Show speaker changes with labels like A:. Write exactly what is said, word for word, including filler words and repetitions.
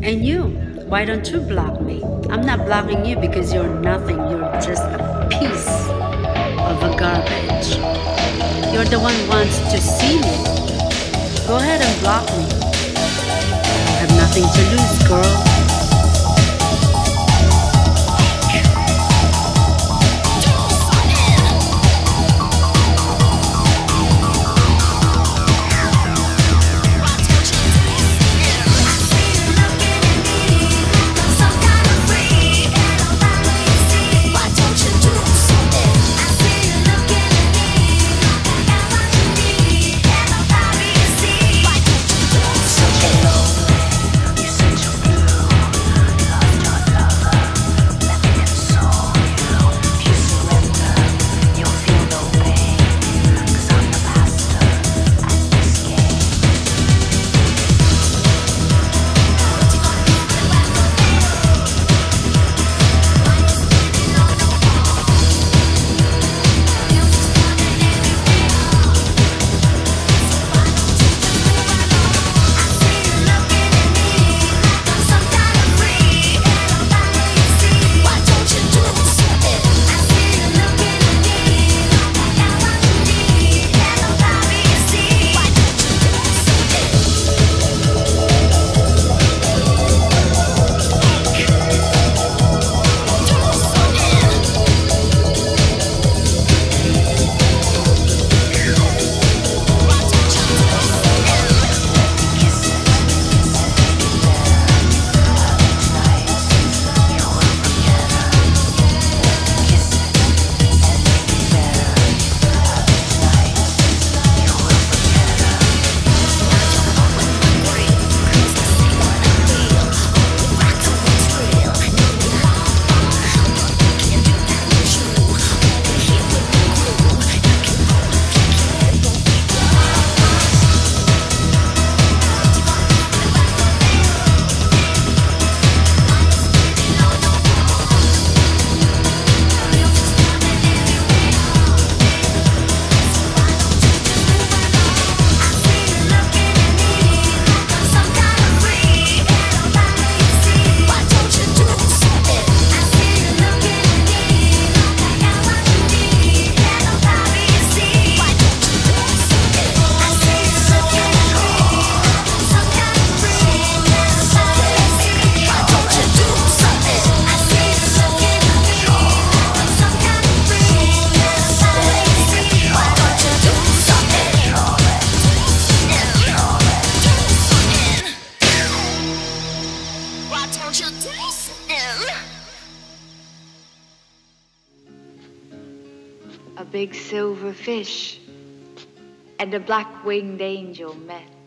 A: And you, why don't you block me? I'm not blocking you because you're nothing. You're just a piece of a garbage. You're the one who wants to see me. Go ahead and block me. I have nothing to lose, girl.
B: A big silver fish and a black-winged angel met.